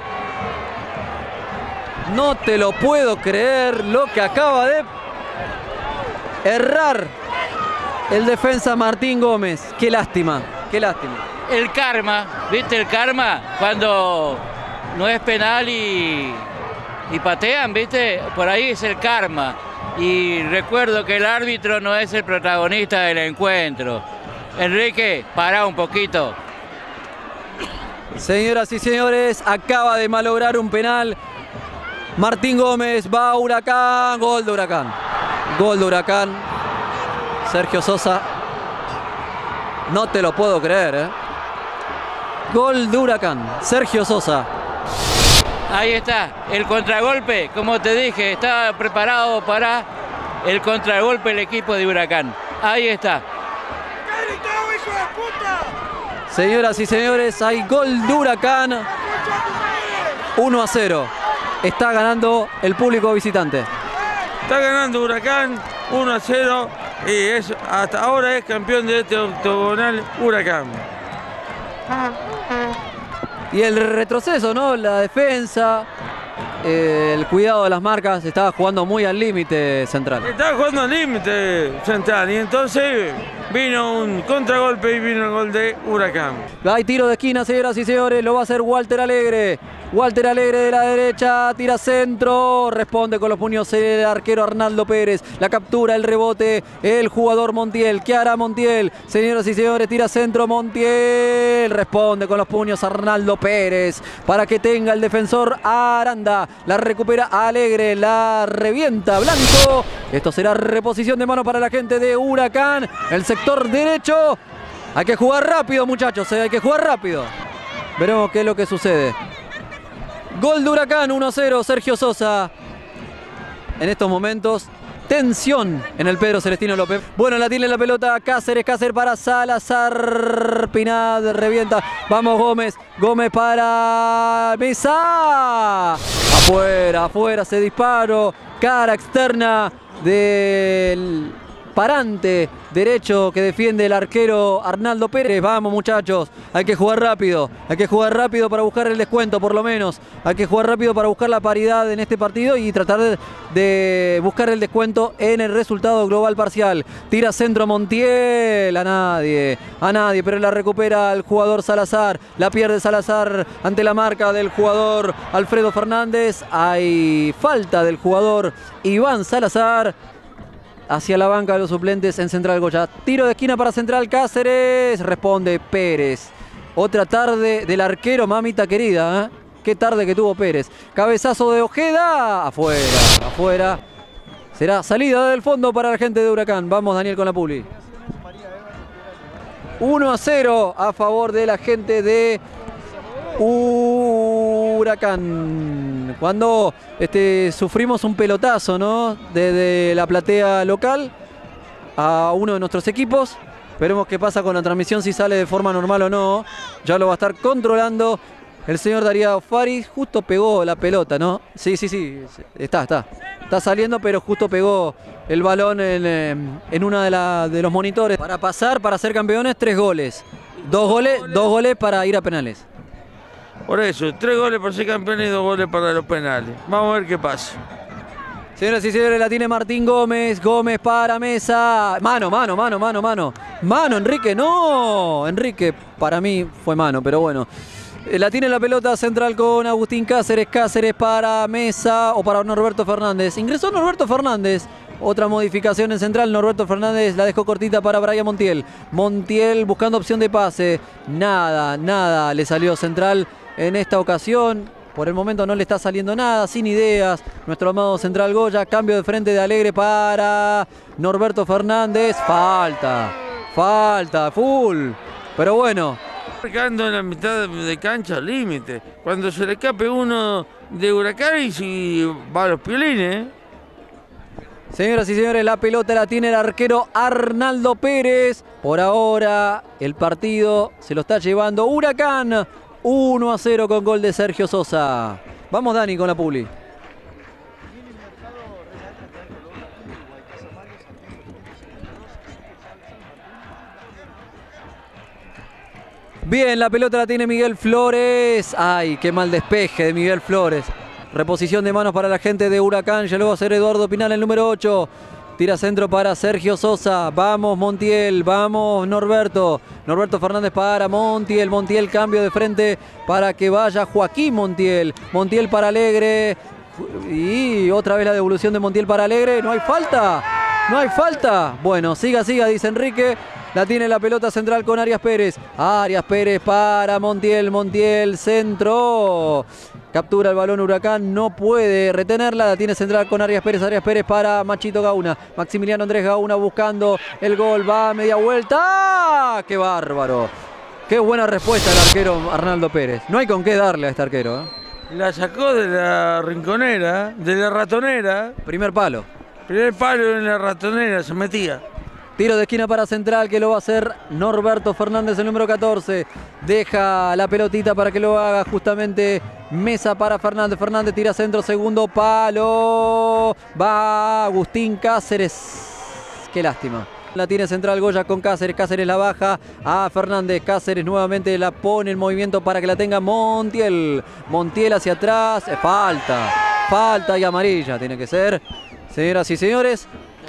No te lo puedo creer lo que acaba de errar el defensa Martín Gómez. Qué lástima. El karma, ¿viste el karma? Cuando no es penal y patean, ¿viste? Por ahí es el karma. Y recuerdo que el árbitro no es el protagonista del encuentro. Enrique, pará un poquito. Señoras y señores, acaba de malograr un penal Martín Gómez, va a Huracán, gol de Huracán. Gol de Huracán. Sergio Sosa. No te lo puedo creer, ¿eh? Gol de Huracán, Sergio Sosa. Ahí está, el contragolpe, como te dije, estaba preparado para el contragolpe el equipo de Huracán. Ahí está. Señoras y señores, hay gol de Huracán. 1-0. Está ganando el público visitante. Está ganando Huracán 1-0 y hasta ahora es campeón de este octogonal Huracán. Y el retroceso, ¿no? La defensa, el cuidado de las marcas, estaba jugando muy al límite Central. Estaba jugando al límite Central y entonces vino un contragolpe y vino el gol de Huracán. Hay tiro de esquina, señoras y señores, lo va a hacer Walter Alegre. Walter Alegre de la derecha, tira centro, responde con los puños el arquero Arnaldo Pérez. La captura, el rebote, el jugador Montiel. ¿Qué hará Montiel? Señoras y señores, tira centro Montiel. Responde con los puños Arnaldo Pérez para que tenga el defensor Aranda. La recupera Alegre, la revienta Blanco. Esto será reposición de mano para la gente de Huracán. El sector derecho. Hay que jugar rápido, muchachos, hay que jugar rápido. Veremos qué es lo que sucede. Gol de Huracán, 1-0, Sergio Sosa. En estos momentos, tensión en el Pedro Celestino López. Bueno, la tiene la pelota Cáceres, Cáceres para Salazar. Pinad revienta. Vamos Gómez, Gómez para Mesa. Afuera, afuera, se disparó. Cara externa del parante derecho que defiende el arquero Arnaldo Pérez. Vamos muchachos, hay que jugar rápido para buscar el descuento por lo menos. Hay que jugar rápido para buscar la paridad en este partido y tratar de buscar el descuento en el resultado global parcial. Tira centro Montiel, a nadie, pero la recupera el jugador Salazar. La pierde Salazar ante la marca del jugador Alfredo Fernández. Hay falta del jugador Iván Salazar hacia la banca de los suplentes en Central Goya. Tiro de esquina para Central, Cáceres. Responde Pérez. Otra tarde del arquero, mamita querida, ¿eh? Qué tarde que tuvo Pérez. Cabezazo de Ojeda. Afuera, afuera. Será salida del fondo para la gente de Huracán. Vamos, Daniel, con la publi. 1-0 a favor de la gente de Huracán. Cuando sufrimos un pelotazo, ¿no? Desde la platea local a uno de nuestros equipos. Veremos qué pasa con la transmisión, si sale de forma normal o no. Ya lo va a estar controlando el señor Darío Faris. Justo pegó la pelota, ¿no? Sí. Está saliendo, pero justo pegó el balón en una de los monitores. Para pasar, para ser campeones, 3 goles. 2 goles para ir a penales. Por eso, 3 goles para ser campeón y 2 goles para los penales. Vamos a ver qué pasa. Señoras y señores, la tiene Martín Gómez. Gómez para Mesa. Mano. Mano, Enrique, no. Enrique, para mí fue mano, pero bueno. La tiene la pelota Central con Agustín Cáceres. Cáceres para Mesa o para Norberto Fernández. Ingresó Norberto Fernández. Otra modificación en Central. Norberto Fernández la dejó cortita para Brian Montiel. Montiel buscando opción de pase. Nada le salió Central en esta ocasión. Por el momento no le está saliendo nada, sin ideas. Nuestro amado Central Goya. Cambio de frente de Alegre para Norberto Fernández. Falta, full. Pero bueno. Marcando en la mitad de cancha al límite. Cuando se le escape uno de Huracán y si va a los piolines. Señoras y señores, la pelota la tiene el arquero Arnaldo Pérez. Por ahora el partido se lo está llevando Huracán. 1-0 con gol de Sergio Sosa. Vamos, Dani, con la publi. Bien, la pelota la tiene Miguel Flores. Ay, qué mal despeje de Miguel Flores. Reposición de manos para la gente de Huracán. Ya luego va a ser Eduardo Pinal, el número 8. Tira centro para Sergio Sosa. Vamos Montiel, vamos Norberto. Norberto Fernández para Montiel. Montiel cambio de frente para que vaya Joaquín Montiel. Montiel para Alegre. Y otra vez la devolución de Montiel para Alegre. No hay falta. Bueno, siga, dice Enrique. La tiene la pelota central con Arias Pérez. Arias Pérez para Montiel. Montiel, centro. Captura el balón Huracán, no puede retenerla. La tiene central con Arias Pérez. Arias Pérez para Machito Gauna. Maximiliano Andrés Gauna buscando el gol. Va a media vuelta. ¡Ah! ¡Qué bárbaro! Qué buena respuesta del arquero Arnaldo Pérez. No hay con qué darle a este arquero, ¿eh? La sacó de la rinconera, de la ratonera. Primer palo. Primer palo en la ratonera, se metía. Tiro de esquina para Central que lo va a hacer Norberto Fernández, el número 14. Deja la pelotita para que lo haga justamente Mesa para Fernández. Fernández tira centro, segundo palo. Va Agustín Cáceres. Qué lástima. La tiene Central Goya con Cáceres. Cáceres la baja a Fernández. Cáceres nuevamente la pone en movimiento para que la tenga Montiel. Montiel hacia atrás. Falta. Falta y amarilla tiene que ser. Señoras y señores.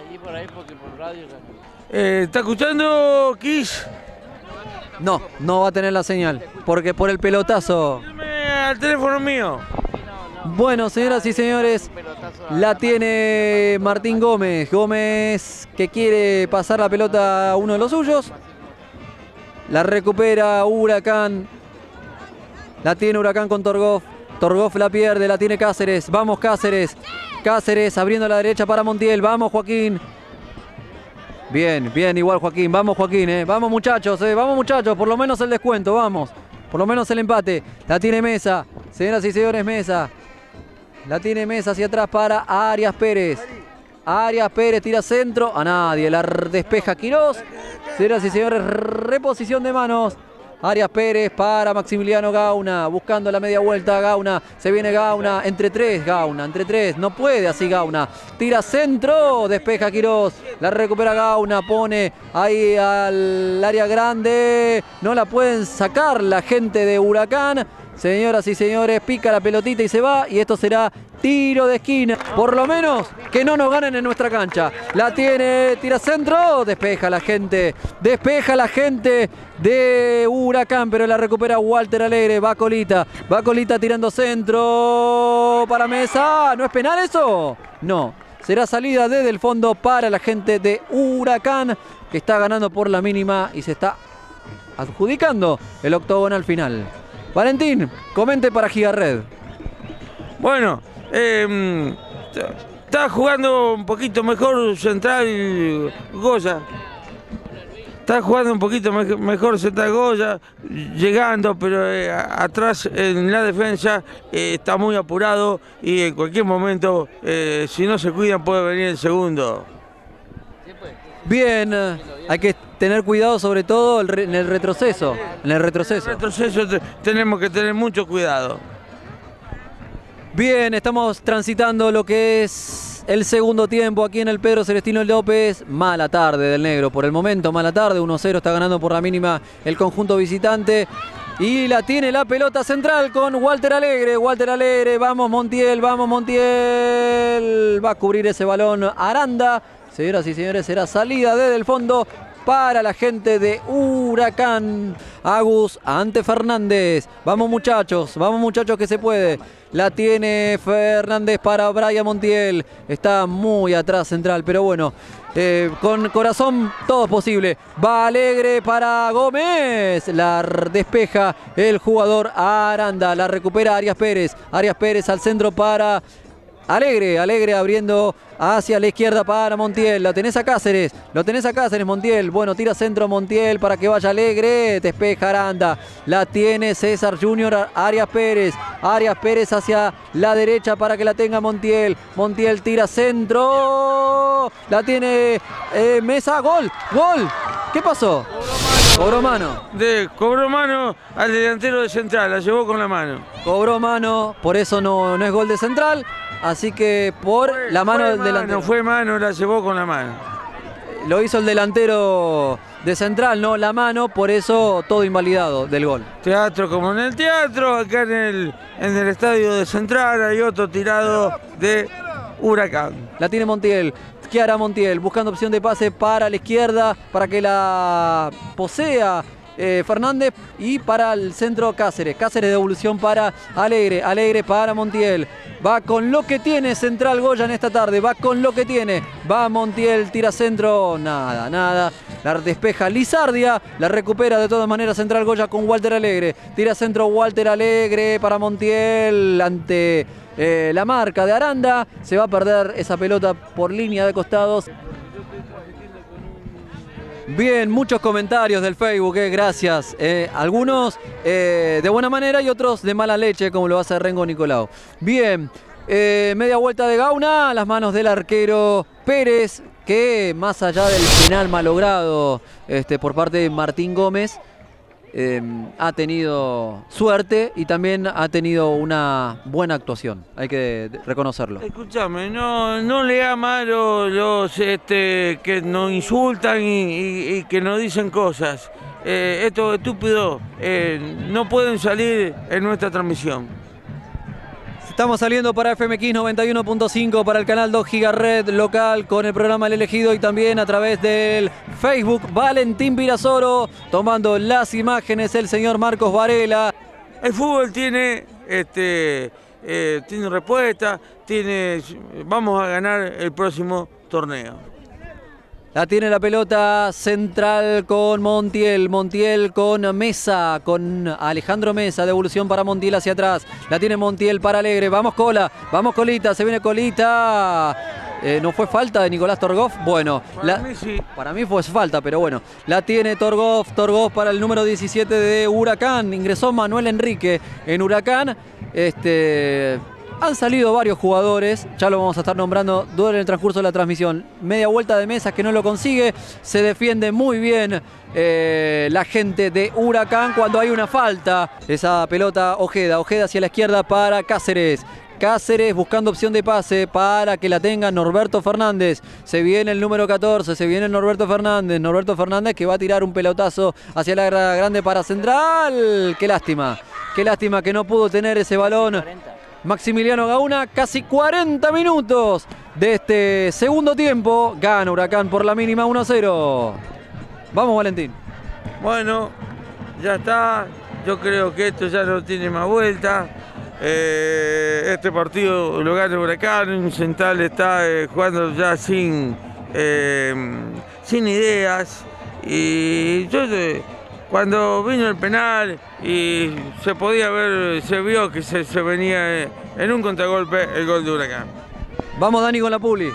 ¿Está escuchando, Kiss? No, no va a tener la señal, porque por el pelotazo. Dame al teléfono mío. Bueno, señoras y señores, la tiene Martín Gómez. Gómez que quiere pasar la pelota a uno de los suyos. La recupera Huracán. La tiene Huracán con Torgoff. Torgoff la pierde, la tiene Cáceres. Vamos Cáceres. Cáceres abriendo a la derecha para Montiel. Vamos Joaquín. Bien, bien, igual Joaquín. Vamos Joaquín, vamos muchachos, vamos muchachos. Por lo menos el descuento, vamos. Por lo menos el empate. La tiene Mesa. Señoras y señores, Mesa. La tiene Mesa hacia atrás para Arias Pérez. Arias Pérez tira centro. A nadie. La despeja Quirós. Señoras y señores, reposición de manos. Arias Pérez para Maximiliano Gauna, buscando la media vuelta. Gauna, se viene Gauna, entre tres, Gauna, entre tres, no puede así Gauna. Tira centro, despeja Quirós, la recupera Gauna, pone ahí al área grande. No la pueden sacar la gente de Huracán. Señoras y señores, pica la pelotita y se va. Y esto será tiro de esquina. Por lo menos que no nos ganen en nuestra cancha. La tiene, tira centro, despeja la gente. Despeja la gente de Huracán, pero la recupera Walter Alegre. Va Colita tirando centro para Mesa. ¿No es penal eso? No. Será salida desde el fondo para la gente de Huracán, que está ganando por la mínima y se está adjudicando el octogonal final. Valentín, comente para Gigared. Bueno, está jugando un poquito mejor Central Goya. Está jugando un poquito mejor Central Goya, llegando, pero atrás en la defensa está muy apurado y en cualquier momento, si no se cuidan, puede venir el segundo. Bien, hay que tener cuidado sobre todo en el retroceso. En el retroceso. Tenemos que tener mucho cuidado. Bien, estamos transitando lo que es el segundo tiempo aquí en el Pedro Celestino López. Mala tarde del negro, por el momento mala tarde, 1-0, está ganando por la mínima el conjunto visitante. Y la tiene la pelota central con Walter Alegre. Walter Alegre, vamos Montiel, vamos Montiel. Va a cubrir ese balón Aranda. Señoras y señores, será salida desde el fondo para la gente de Huracán. Agus ante Fernández. Vamos muchachos que se puede. La tiene Fernández para Brian Montiel. Está muy atrás Central, pero bueno, con corazón todo es posible. Va Alegre para Gómez. La despeja el jugador Aranda. La recupera Arias Pérez. Arias Pérez al centro para Alegre, Alegre abriendo hacia la izquierda para Montiel. Lo tenés a Cáceres, Montiel. Bueno, tira centro Montiel para que vaya Alegre. Despeja Aranda. La tiene César Junior, Arias Pérez. Arias Pérez hacia la derecha para que la tenga Montiel. Montiel tira centro. La tiene Mesa. Gol. ¿Qué pasó? Cobró mano. Cobró mano al delantero de Central, la llevó con la mano. Cobró mano, por eso no es gol de Central. Así que la mano del delantero. No fue mano, la llevó con la mano. Lo hizo el delantero de Central, no la mano, por eso todo invalidado del gol. Teatro como en el teatro, acá en el estadio de Central hay otro tirado de Huracán. La tiene Montiel. ¿Qué hará Montiel? Buscando opción de pase para la izquierda, para que la posea Fernández, y para el centro Cáceres. Cáceres de devolución para Alegre. Alegre para Montiel. Va con lo que tiene Central Goya en esta tarde. Va con lo que tiene. Va Montiel, tira centro. Nada. La despeja Lizardia, la recupera de todas maneras Central Goya con Walter Alegre. Tira centro Walter Alegre para Montiel ante la marca de Aranda. Se va a perder esa pelota por línea de costados. Bien, muchos comentarios del Facebook, gracias. Algunos de buena manera y otros de mala leche, como lo hace Rengo Nicolau. Bien, media vuelta de Gauna a las manos del arquero Pérez, que más allá del penal malogrado por parte de Martín Gómez, ha tenido suerte y también ha tenido una buena actuación, hay que reconocerlo. Escúchame, no le ama a los que nos insultan y que nos dicen cosas. Estos estúpidos no pueden salir en nuestra transmisión. Estamos saliendo para FMX 91.5, para el canal 2 GHz local con el programa El Elegido y también a través del Facebook Valentín Virasoro, tomando las imágenes el señor Marcos Varela. El fútbol tiene respuesta, vamos a ganar el próximo torneo. La tiene la pelota Central con Montiel, Montiel con Mesa, con Alejandro Mesa, devolución para Montiel hacia atrás. La tiene Montiel para Alegre, vamos Cola, vamos Colita, se viene Colita. ¿No fue falta de Nicolás Torgoff? Bueno, mí sí. Para mí fue falta, pero bueno. La tiene Torgoff para el número 17 de Huracán. Ingresó Manuel Enrique en Huracán. Han salido varios jugadores, ya lo vamos a estar nombrando durante el transcurso de la transmisión. Media vuelta de Mesa que no lo consigue, se defiende muy bien la gente de Huracán cuando hay una falta. Esa pelota Ojeda hacia la izquierda para Cáceres. Cáceres buscando opción de pase para que la tenga Norberto Fernández. Se viene el número 14, se viene Norberto Fernández. Norberto Fernández que va a tirar un pelotazo hacia la grande para Central. Qué lástima que no pudo tener ese balón. Maximiliano Gauna, casi 40 minutos de este segundo tiempo. Gana Huracán por la mínima 1-0. Vamos, Valentín. Bueno, ya está. Yo creo que esto ya no tiene más vuelta. Este partido lo gana Huracán. Central está jugando ya sin ideas. Y yo... Cuando vino el penal y se vio que se venía en un contragolpe el gol de Huracán. Vamos Dani con la publi.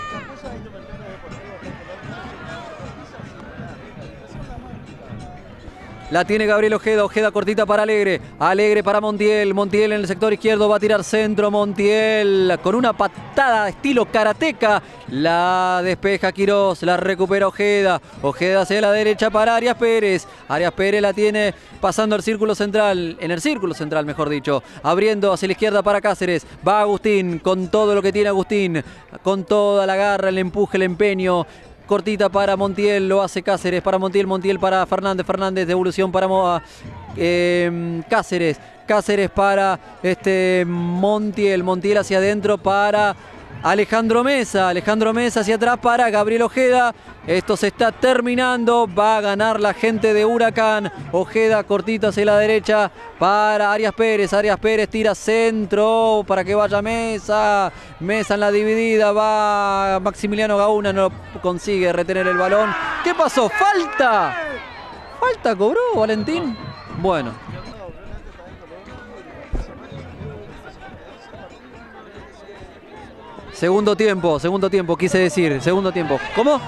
La tiene Gabriel Ojeda cortita para Alegre. Alegre para Montiel. Montiel en el sector izquierdo va a tirar centro. Montiel con una patada estilo karateca. La despeja Quirós. La recupera Ojeda. Ojeda hacia la derecha para Arias Pérez. Arias Pérez la tiene pasando al círculo central. En el círculo central, mejor dicho. Abriendo hacia la izquierda para Cáceres. Va Agustín con todo lo que tiene Agustín. Con toda la garra, el empuje, el empeño. Cortita para Montiel, lo hace Cáceres para Montiel, Montiel para Fernández, Fernández, devolución para Cáceres, Cáceres para Montiel, Montiel hacia adentro para Alejandro Mesa hacia atrás para Gabriel Ojeda. Esto se está terminando, va a ganar la gente de Huracán. Ojeda cortita hacia la derecha para Arias Pérez tira centro para que vaya Mesa en la dividida, va Maximiliano Gauna, no consigue retener el balón. ¿Qué pasó? ¡Falta! ¿Falta cobró Valentín? Bueno. Segundo tiempo, quise decir, segundo tiempo. ¿Cómo?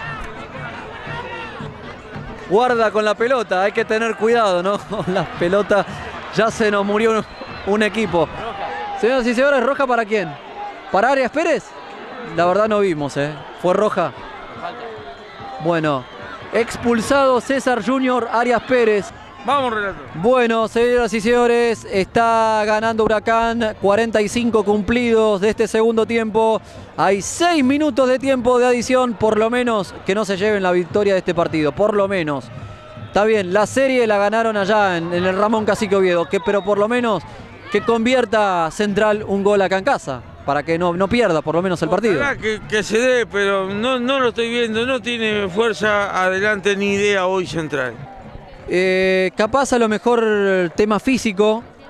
Guarda con la pelota, hay que tener cuidado, ¿no? Con las pelotas, ya se nos murió un equipo. Señoras y señores, ¿roja para quién? ¿Para Arias Pérez? La verdad no vimos, ¿Fue roja? Bueno, expulsado César Junior Arias Pérez. Vamos, Renato. Bueno, señoras y señores, está ganando Huracán, 45 cumplidos de este segundo tiempo. Hay 6 minutos de tiempo de adición, por lo menos que no se lleven la victoria de este partido, por lo menos. Está bien, la serie la ganaron allá en el Ramón Cacique Oviedo, pero por lo menos que convierta Central un gol acá en casa, para que no pierda por lo menos el partido. Ojalá que se dé, pero no lo estoy viendo, no tiene fuerza adelante ni idea hoy Central. Capaz a lo mejor tema físico,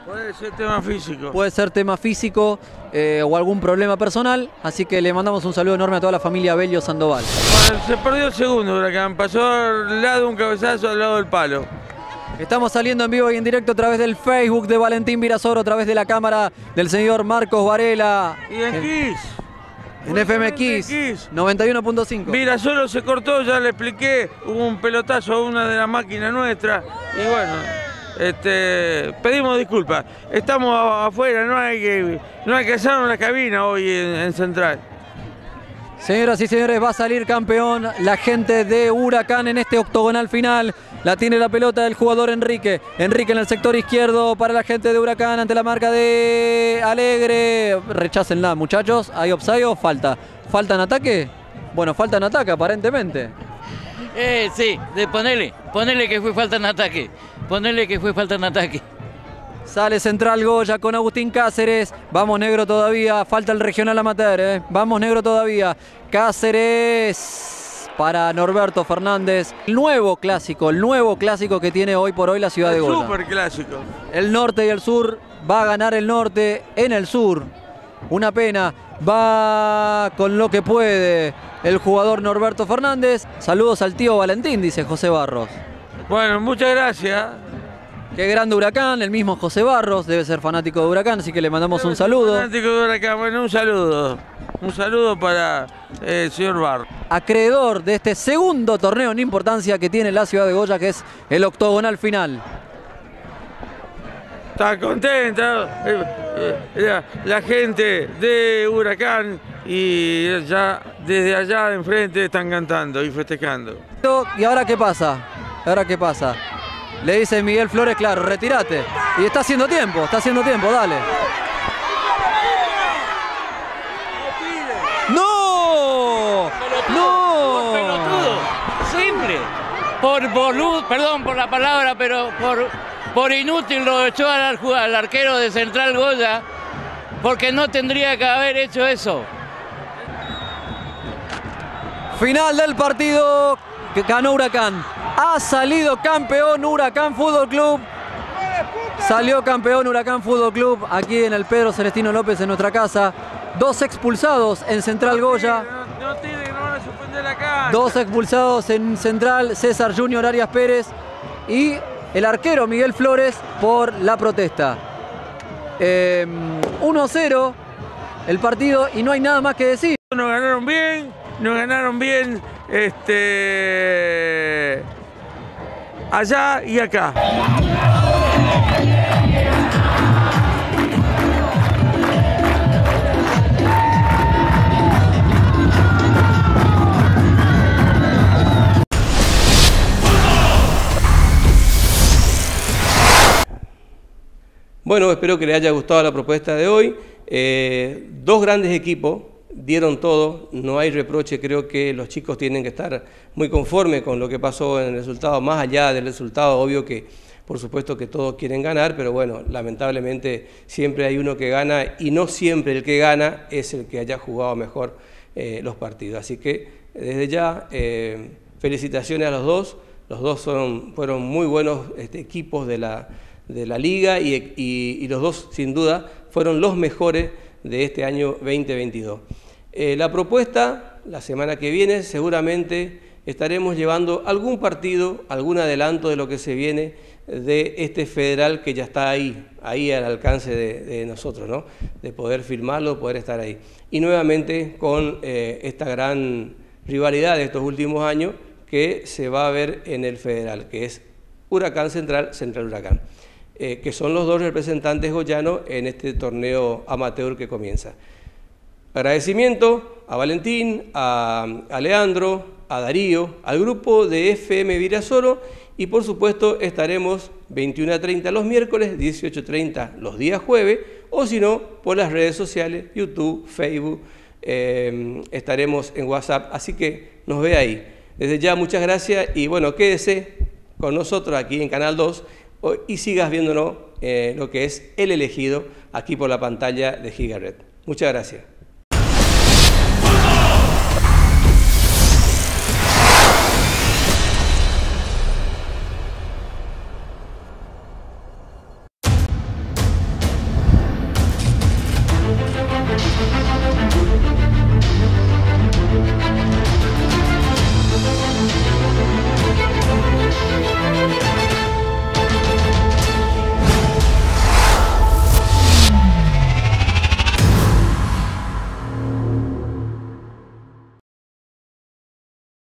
Puede ser tema físico. Puede ser tema físico o algún problema personal, así que le mandamos un saludo enorme a toda la familia Bello Sandoval. Bueno, se perdió el segundo Huracán, pasó al lado un cabezazo al lado del palo. Estamos saliendo en vivo y en directo a través del Facebook de Valentín Virasoro, a través de la cámara del señor Marcos Varela. Y en Kiss. En FM Kiss 91.5. Virasoro se cortó, ya le expliqué, hubo un pelotazo a una de las máquinas nuestras y bueno, pedimos disculpas. Estamos afuera, no hay que hacer una cabina hoy en Central. Señoras y señores, va a salir campeón la gente de Huracán en este octogonal final. La tiene la pelota del jugador Enrique. Enrique en el sector izquierdo para la gente de Huracán ante la marca de Alegre. Rechácenla, muchachos. ¿Hay offside o falta? ¿Falta en ataque? Bueno, falta en ataque aparentemente. Sí, ponele que fue falta en ataque. Ponele que fue falta en ataque. Sale Central Goya con Agustín Cáceres. Vamos negro todavía. Falta el regional amateur. Vamos negro todavía. Cáceres para Norberto Fernández. El nuevo clásico que tiene hoy por hoy la ciudad de Goya. Súper clásico. El norte y el sur. Va a ganar el norte en el sur. Una pena. Va con lo que puede el jugador Norberto Fernández. Saludos al tío Valentín, dice José Barros. Bueno, muchas gracias. Qué grande Huracán, el mismo José Barros, debe ser fanático de Huracán, así que le mandamos un saludo. Fanático de Huracán, bueno, un saludo. Un saludo para el señor Barros. Acreedor de este segundo torneo en importancia que tiene la ciudad de Goya, que es el octogonal final. Está contenta la gente de Huracán y ya desde allá de enfrente están cantando y festejando. ¿Y ahora qué pasa? Le dice Miguel Flores, claro, retírate. Y está haciendo tiempo, dale. ¡No! ¡No! Pelotudo, simple. Por boludo, perdón por la palabra, pero por inútil lo echó al arquero de Central Goya, porque no tendría que haber hecho eso. Final del partido que ganó Huracán. Ha salido campeón Huracán Fútbol Club. Salió campeón Huracán Fútbol Club aquí en el Pedro Celestino López en nuestra casa. 2 expulsados en Central Goya. No tiene, no van a suspender la cancha. 2 expulsados en Central, César Junior Arias Pérez y el arquero Miguel Flores por la protesta. 1-0 el partido y no hay nada más que decir. Nos ganaron bien, allá y acá. Bueno, espero que les haya gustado la propuesta de hoy. 2 grandes equipos dieron todo, no hay reproche, creo que los chicos tienen que estar muy conformes con lo que pasó en el resultado, más allá del resultado, obvio que por supuesto que todos quieren ganar, pero bueno, lamentablemente siempre hay uno que gana y no siempre el que gana es el que haya jugado mejor los partidos. Así que desde ya, felicitaciones a los dos fueron muy buenos equipos de la liga y los dos sin duda fueron los mejores de este año 2022. La propuesta, la semana que viene seguramente estaremos llevando algún partido, algún adelanto de lo que se viene de este federal que ya está ahí al alcance de nosotros, ¿no? De poder filmarlo, poder estar ahí. Y nuevamente con esta gran rivalidad de estos últimos años que se va a ver en el federal, que es Huracán Central, Central Huracán. Que son los 2 representantes goyanos en este torneo amateur que comienza. Agradecimiento a Valentín, a Leandro, a Darío, al grupo de FM Virasoro y por supuesto estaremos 21:30 los miércoles, 18:30 los días jueves o si no por las redes sociales, YouTube, Facebook, estaremos en WhatsApp, así que nos ve ahí. Desde ya muchas gracias y bueno, quédese con nosotros aquí en Canal 2 y sigas viéndonos lo que es El Elegido aquí por la pantalla de Gigaret. Muchas gracias.